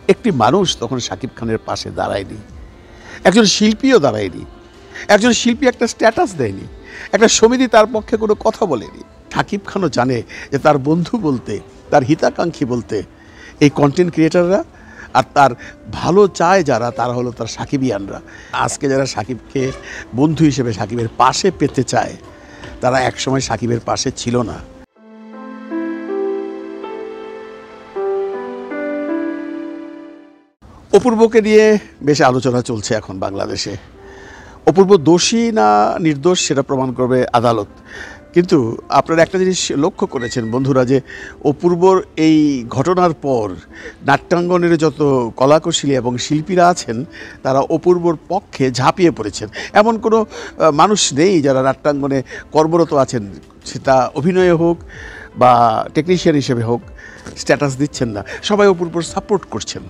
একটি মানুষ তখন শাকিব খানের পাশে দাঁড়ায়নি, একজন শিল্পীও দাঁড়ায়নি, একজন শিল্পী একটা স্ট্যাটাস দেয়নি, একটা সমিতি তার পক্ষে কোনো কথা বলেনি। শাকিব খানও জানে যে তার বন্ধু বলতে, তার হিতাকাঙ্ক্ষী বলতে এই কন্টেন্ট ক্রিয়েটাররা, আর তার ভালো চায় যারা, তারা হলো তার সাকিবিয়ানরা। আজকে যারা সাকিবকে বন্ধু হিসেবে সাকিবের পাশে পেতে চায়, তারা একসময় সাকিবের পাশে ছিল না। অপূর্বকে নিয়ে বেশ আলোচনা চলছে এখন বাংলাদেশে। অপূর্ব দোষী না নির্দোষ সেটা প্রমাণ করবে আদালত। কিন্তু আপনারা একটা জিনিস লক্ষ্য করেছেন বন্ধুরা, যে অপূর্বর এই ঘটনার পর নাট্যাঙ্গনের যত কলাকুশলী এবং শিল্পীরা আছেন তারা অপূর্বর পক্ষে ঝাঁপিয়ে পড়েছেন। এমন কোনো মানুষ নেই যারা নাট্যাঙ্গনে কর্মরত আছেন, সেটা অভিনয়ে হোক বা টেকনিশিয়ান হিসেবে হোক, স্ট্যাটাস দিচ্ছেন না, সবাই অপূর্বর সাপোর্ট করছেন।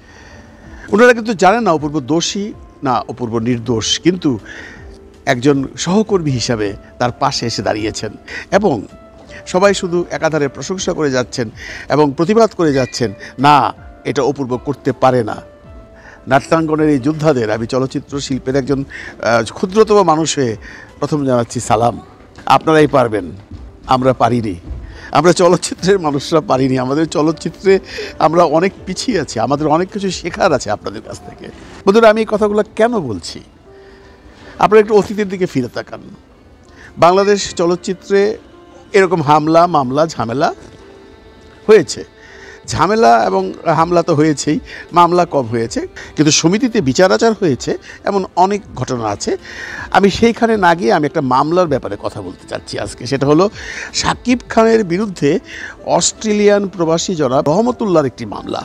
ওনারা কিন্তু জানেন না অপূর্ব দোষী না অপূর্ব নির্দোষ, কিন্তু একজন সহকর্মী হিসাবে তার পাশে এসে দাঁড়িয়েছেন এবং সবাই শুধু একাধারে প্রশংসা করে যাচ্ছেন এবং প্রতিবাদ করে যাচ্ছেন, না এটা অপূর্ব করতে পারে না। নাট্যাঙ্গনের এই যোদ্ধাদের আমি চলচ্চিত্র শিল্পের একজন ক্ষুদ্রতম মানুষ হয়ে প্রথম জানাচ্ছি সালাম। আপনারাই পারবেন, আমরা পারিনি। আমরা চলচ্চিত্রের মানুষরা পারিনি। আমাদের চলচ্চিত্রে আমরা অনেক পিছিয়ে আছি, আমাদের অনেক কিছু শেখার আছে আপনাদের কাছ থেকে। বন্ধুরা, আমি এই কথাগুলো কেন বলছি? আপনারা একটু অতীতের দিকে ফিরে তাকান। বাংলাদেশ চলচ্চিত্রে এরকম হামলা, মামলা, ঝামেলা হয়েছে। ঝামেলা এবং হামলা তো হয়েছেই, মামলা কম হয়েছে, কিন্তু সমিতিতে বিচার আচার হয়েছে এমন অনেক ঘটনা আছে। আমি সেইখানে না গিয়ে আমি একটা মামলার ব্যাপারে কথা বলতে চাচ্ছি আজকে। সেটা হলো শাকিব খানের বিরুদ্ধে অস্ট্রেলিয়ান প্রবাসী জনাব রহমতুল্লাহর একটি মামলা।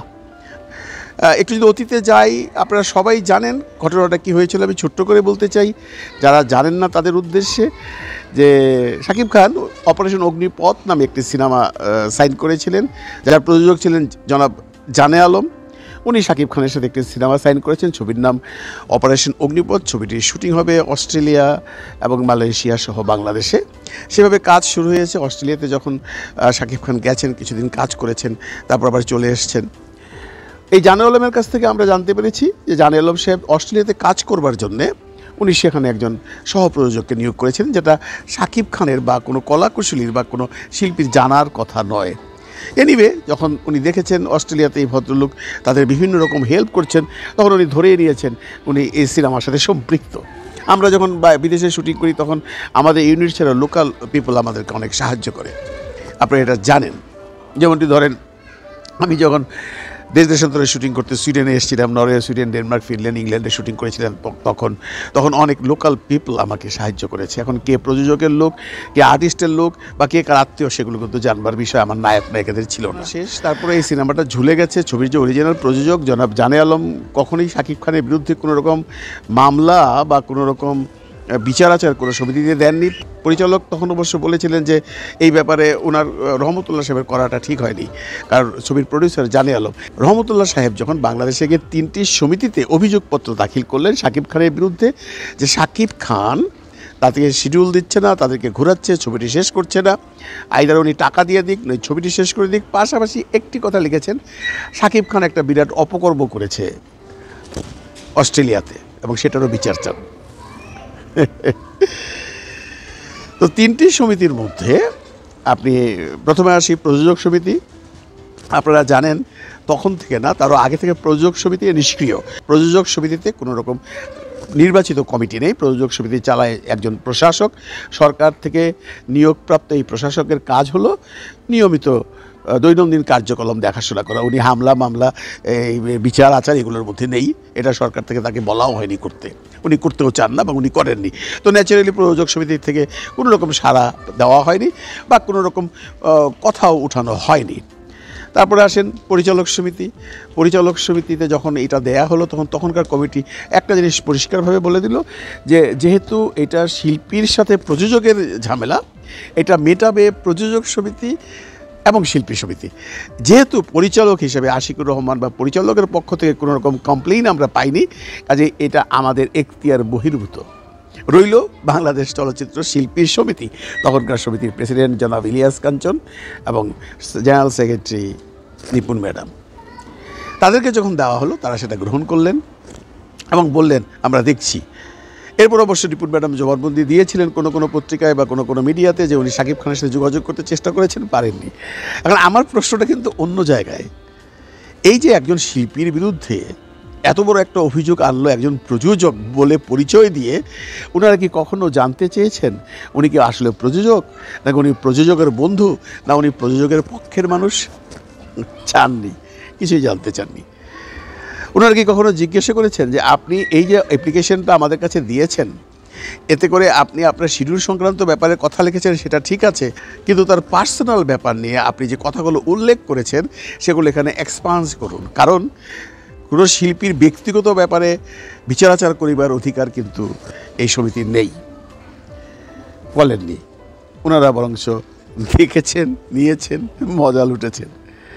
একটু যদি অতীতে যাই, আপনারা সবাই জানেন ঘটনাটা কী হয়েছিল। আমি ছোট্ট করে বলতে চাই যারা জানেন না তাদের উদ্দেশ্যে, যে শাকিব খান অপারেশন অগ্নিপথ নামে একটি সিনেমা সাইন করেছিলেন, যার প্রযোজক ছিলেন জনাব জানে আলম। উনি শাকিব খানের সাথে একটি সিনেমা সাইন করেছেন, ছবির নাম অপারেশন অগ্নিপথ। ছবিটির শুটিং হবে অস্ট্রেলিয়া এবং মালয়েশিয়া সহ বাংলাদেশে। সেভাবে কাজ শুরু হয়েছে। অস্ট্রেলিয়াতে যখন শাকিব খান গেছেন, কিছুদিন কাজ করেছেন, তারপর আবার চলে এসছেন। এই জানে আলমের কাছ থেকে আমরা জানতে পেরেছি যে জানে আলম সাহেব অস্ট্রেলিয়াতে কাজ করবার জন্যে উনি সেখানে একজন সহপ্রযোজককে নিয়োগ করেছেন, যেটা শাকিব খানের বা কোনো কলাকুশলীর বা কোনো শিল্পীর জানার কথা নয়। এনিওয়ে, যখন উনি দেখেছেন অস্ট্রেলিয়াতে এই ভদ্রলোক তাদের বিভিন্ন রকম হেল্প করছেন, তখন উনি ধরেই নিয়েছেন উনি এই সিনেমার সাথে সম্পৃক্ত। আমরা যখন বিদেশে শুটিং করি তখন আমাদের ইউনিট ছাড়া লোকাল পিপল আমাদেরকে অনেক সাহায্য করে, আপনারা এটা জানেন। যেমনটি ধরেন, আমি যখন দেশান্তরে শুটিং করতে সুইডেনে এসেছিলাম, নরওয়ে, সুইডেন, ডেনমার্ক, ফিনল্যান্ড, ইংল্যান্ডে শুটিং করেছিলাম, তখন অনেক লোকাল পিপল আমাকে সাহায্য করেছে। এখন কে প্রযোজকের লোক, কে আর্টিস্টের লোক বা কে কার আত্মীয়, সেগুলো কিন্তু জানবার বিষয় আমার নায়কেদের ছিল না। শেষ তারপরে এই সিনেমাটা ঝুলে গেছে। ছবির যে অরিজিনাল প্রযোজক জনাব জানে আলম কখনোই শাকিব খানের বিরুদ্ধে কোনো রকম মামলা বা কোনো রকম বিচার আচার কোনো সমিতিতে দেননি। পরিচালক তখন অবশ্য বলেছিলেন যে এই ব্যাপারে ওনার রহমতুল্লাহ সাহেবের করাটা ঠিক হয়নি, কারণ ছবির প্রডিউসার জানে আলম। রহমতুল্লাহ সাহেব যখন বাংলাদেশে গিয়ে 3টি সমিতিতে অভিযোগপত্র দাখিল করলেন শাকিব খানের বিরুদ্ধে, যে শাকিব খান তাদেরকে শিডিউল দিচ্ছে না, তাদেরকে ঘোরাচ্ছে, ছবিটি শেষ করছে না, আইদার উনি টাকা দিয়ে দিক নয় ছবিটি শেষ করে দিক। পাশাপাশি একটি কথা লিখেছেন, শাকিব খান একটা বিরাট অপকর্ম করেছে অস্ট্রেলিয়াতে এবং সেটারও বিচার চান। তো 3টি সমিতির মধ্যে আপনি প্রথমে আসি প্রযোজক সমিতি। আপনারা জানেন তখন থেকে না, তারও আগে থেকে প্রযোজক সমিতি নিষ্ক্রিয়। প্রযোজক সমিতিতে কোনো রকম নির্বাচিত কমিটি নেই। প্রযোজক সমিতি চালায় একজন প্রশাসক, সরকার থেকে নিয়োগপ্রাপ্ত এই প্রশাসকের কাজ হলো নিয়মিত দৈনন্দিন কার্যক্রম দেখাশোনা করা। উনি হামলা, মামলা, এই বিচার আচার এগুলোর মধ্যে নেই, এটা সরকার থেকে তাকে বলাও হয়নি করতে, উনি করতেও চান না বা উনি করেননি। তো ন্যাচারালি প্রযোজক সমিতির থেকে কোনো রকম সাড়া দেওয়া হয়নি বা কোনো রকম কথাও উঠানো হয়নি। তারপরে আসেন পরিচালক সমিতি। পরিচালক সমিতিতে যখন এটা দেয়া হলো তখনকার কমিটি একটা জিনিস পরিষ্কারভাবে বলে দিল যে যেহেতু এটা শিল্পীর সাথে প্রযোজকের ঝামেলা, এটা মেটাবে প্রযোজক সমিতি এবং শিল্পী সমিতি। যেহেতু পরিচালক হিসেবে আশিকুর রহমান বা পরিচালকের পক্ষ থেকে কোনো রকম কমপ্লেইন আমরা পাইনি, কাজে এটা আমাদের এখতিয়ার বহির্ভূত রইল বাংলাদেশ চলচ্চিত্র শিল্পী সমিতি, তখনকার সমিতির প্রেসিডেন্ট জনাব ইলিয়াস কাঞ্চন এবং জেনারেল সেক্রেটারি নিপুন ম্যাডাম। তাদেরকে যখন দেওয়া হলো তারা সেটা গ্রহণ করলেন এবং বললেন আমরা দেখছি। এরপর অবশ্য রিপোর্ট ম্যাডাম জবানবন্দি দিয়েছিলেন কোনো কোনো পত্রিকায় বা কোনো কোনো মিডিয়াতে যে উনি শাকিব খানের সাথে যোগাযোগ করতে চেষ্টা করেছেন, পারেননি। এখন আমার প্রশ্নটা কিন্তু অন্য জায়গায়। এই যে একজন শিল্পীর বিরুদ্ধে এত বড় একটা অভিযোগ আনলো একজন প্রযোজক বলে পরিচয় দিয়ে, ওনারা কি কখনো জানতে চেয়েছেন উনি কি আসলে প্রযোজক, নাকি উনি প্রযোজকের বন্ধু, না উনি প্রযোজকের পক্ষের মানুষ? চাননি, কিছুই জানতে চাননি। ওনারা কি কখনো জিজ্ঞাসা করেছেন যে আপনি এই যে অ্যাপ্লিকেশনটা আমাদের কাছে দিয়েছেন, এতে করে আপনি আপনার শিডিউল সংক্রান্ত ব্যাপারে কথা লিখেছেন সেটা ঠিক আছে, কিন্তু তার পার্সোনাল ব্যাপার নিয়ে আপনি যে কথাগুলো উল্লেখ করেছেন সেগুলো এখানে এক্সপান্স করুন। কারণ কোনো শিল্পীর ব্যক্তিগত ব্যাপারে বিচারাচার করিবার অধিকার কিন্তু এই সমিতির নেই। বলেননি, ওনারা বরঞ্চ দেখেছেন, নিয়েছেন, মজা লুটেছেন।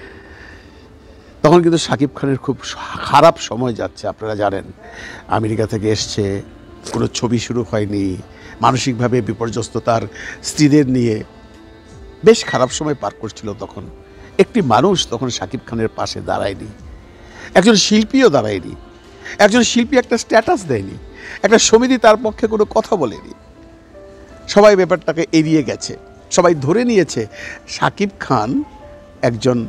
তখন কিন্তু শাকিব খানের খুব খারাপ সময় যাচ্ছে, আপনারা জানেন। আমেরিকা থেকে এসছে, কোনো ছবি শুরু হয়নি, মানসিকভাবে বিপর্যস্ত তার স্ত্রীদের নিয়ে বেশ খারাপ সময় পার করছিল। তখন একটি মানুষ তখন শাকিব খানের পাশে দাঁড়ায়নি, একজন শিল্পীও দাঁড়ায়নি, একজন শিল্পী একটা স্ট্যাটাস দেয়নি, একটা সমিতি তার পক্ষে কোনো কথা বলেনি। সবাই ব্যাপারটাকে এড়িয়ে গেছে, সবাই ধরে নিয়েছে শাকিব খান একজন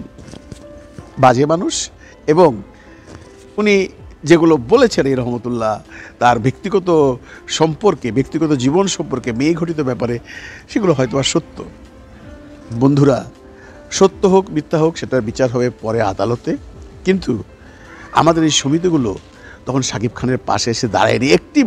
বাজে মানুষ এবং উনি যেগুলো বলেছেন এই রহমতুল্লাহ তার ব্যক্তিগত সম্পর্কে, ব্যক্তিগত জীবন সম্পর্কে, মেয়ে ঘটিত ব্যাপারে, সেগুলো হয়তো আর সত্য। বন্ধুরা, সত্য হোক মিথ্যা হোক সেটার বিচার হবে পরে আদালতে, কিন্তু আমাদের এই সমিতিগুলো তখন শাকিব খানের পাশে এসে দাঁড়ায়নি। একটি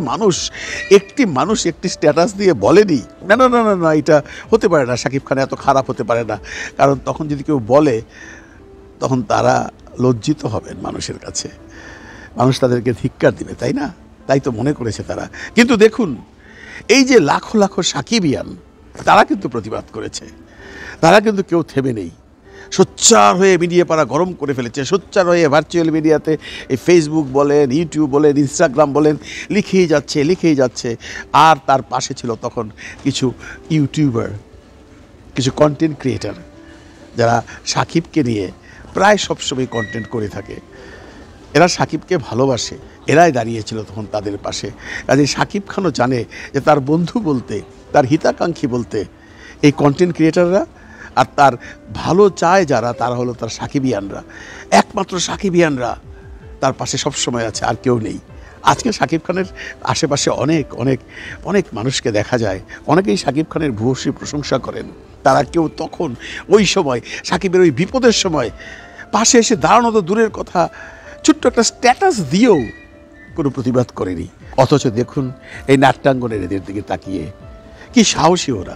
মানুষ একটি স্ট্যাটাস দিয়ে বলেনি না না না না না এটা হতে পারে না, শাকিব খান এত খারাপ হতে পারে না। কারণ তখন যদি কেউ বলে তখন তারা লজ্জিত হবেন মানুষের কাছে, মানুষ তাদেরকে ধিক্কার দিবে, তাই না? তাই তো মনে করেছে তারা। কিন্তু দেখুন, এই যে লাখো লাখো সাকিবিয়ান, তারা কিন্তু প্রতিবাদ করেছে, তারা কিন্তু কেউ থেমে নেই। সোচ্চার হয়ে মিডিয়া পাড়া গরম করে ফেলেছে, সোচ্চার হয়ে ভার্চুয়াল মিডিয়াতে এই ফেসবুক বলেন, ইউটিউব বলেন, ইনস্টাগ্রাম বলেন, লিখেই যাচ্ছে। আর তার পাশে ছিল তখন কিছু ইউটিউবার, কিছু কন্টেন্ট ক্রিয়েটার, যারা শাকিবকে নিয়ে প্রায় সবসময় কন্টেন্ট করে থাকে। এরা শাকিবকে ভালোবাসে, এরাই দাঁড়িয়েছিল তখন তাদের পাশে। কাজে শাকিব খানও জানে যে তার বন্ধু বলতে, তার হিতাকাঙ্ক্ষী বলতে এই কন্টেন্ট ক্রিয়েটাররা, আর তার ভালো চায় যারা, তারা হলো তার সাকিবিয়ানরা। একমাত্র সাকিবিয়ানরা তার পাশে সবসময় আছে, আর কেউ নেই। আজকে শাকিব খানের আশেপাশে অনেক অনেক অনেক মানুষকে দেখা যায়, অনেকেই শাকিব খানের ভূয়সী প্রশংসা করেন। তারা কেউ তখন ওই সময় শাকিবের ওই বিপদের সময় পাশে এসে দাঁড়ানো তো দূরের কথা, ছোট্ট একটা স্ট্যাটাস দিয়েও কোনো প্রতিবাদ করেনি। অথচ দেখুন এই নাট্যাঙ্গনের এদের দিকে তাকিয়ে কি সাহসী ওরা।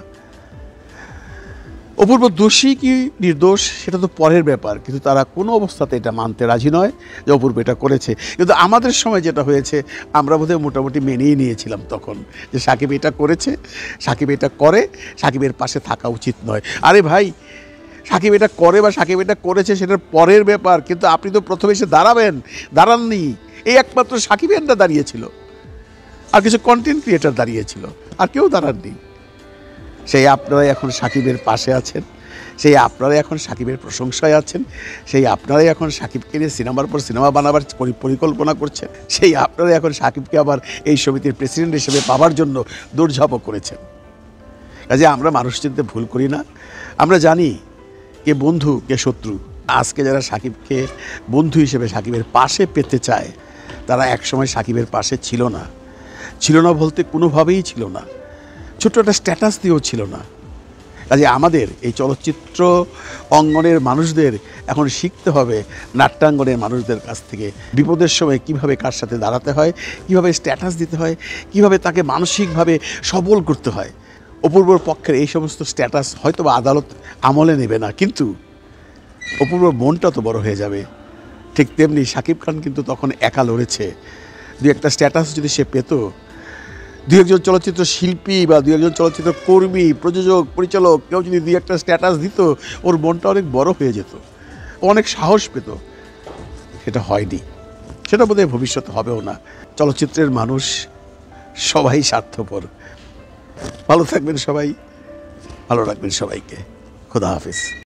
অপূর্ব দোষী কি নির্দোষ সেটা তো পরের ব্যাপার, কিন্তু তারা কোনো অবস্থাতে এটা মানতে রাজি নয় যে অপূর্ব এটা করেছে। কিন্তু আমাদের সময় যেটা হয়েছে, আমরা বোধহয় মোটামুটি মেনেই নিয়েছিলাম তখন যে সাকিব এটা করেছে, সাকিব এটা করে, সাকিবের পাশে থাকা উচিত নয়। আরে ভাই, সাকিব এটা করে বা সাকিব এটা করেছে সেটার পরের ব্যাপার, কিন্তু আপনি তো প্রথমে এসে দাঁড়াননি। এই একমাত্র সাকিবেনরা দাঁড়িয়েছিল, আর কিছু কন্টেন্ট ক্রিয়েটার দাঁড়িয়েছিল, আর কেউ দাঁড়াননি। সেই আপনারাই এখন সাকিবের পাশে আছেন, সেই আপনারাই এখন সাকিবের প্রশংসায় আছেন, সেই আপনারাই এখন সাকিবকে নিয়ে সিনেমার পর সিনেমা বানাবার পরিকল্পনা করছেন, সেই আপনারাই এখন সাকিবকে আবার এই সমিতির প্রেসিডেন্ট হিসেবে পাওয়ার জন্য দৌড়ঝাঁপও করেছেন। কাজে আমরা মানুষ চিনতে ভুল করি না, আমরা জানি কে বন্ধু কে শত্রু। আজকে যারা সাকিবকে বন্ধু হিসেবে সাকিবের পাশে পেতে চায়, তারা একসময় সাকিবের পাশে ছিল না বলতে কোনোভাবেই ছিল না, ছোট্ট একটা স্ট্যাটাস দিয়েও ছিল না। কাজে আমাদের এই চলচ্চিত্র অঙ্গনের মানুষদের এখন শিখতে হবে নাট্যাঙ্গনের মানুষদের কাছ থেকে, বিপদের সময় কিভাবে কার সাথে দাঁড়াতে হয়, কিভাবে স্ট্যাটাস দিতে হয়, কিভাবে তাকে মানসিকভাবে সবল করতে হয়। অপূর্বর পক্ষের এই সমস্ত স্ট্যাটাস হয়তো বা আদালত আমলে নেবে না, কিন্তু অপূর্বর মনটা তো বড় হয়ে যাবে। ঠিক তেমনি শাকিব খান কিন্তু তখন একা লড়েছে। দু একটা স্ট্যাটাস যদি সে পেত, দু একজন চলচ্চিত্র শিল্পী বা দু একজন চলচ্চিত্র কর্মী, প্রযোজক, পরিচালক কেউ যদি দু একটা স্ট্যাটাস দিত, ওর মনটা অনেক বড় হয়ে যেত, ও অনেক সাহস পেত। সেটা হয়নি, সেটা বোধহয় ভবিষ্যতে হবেও না। চলচ্চিত্রের মানুষ সবাই স্বার্থপর। ভালো থাকবেন সবাই, ভালো রাখবেন সবাইকে। খোদা হাফেজ।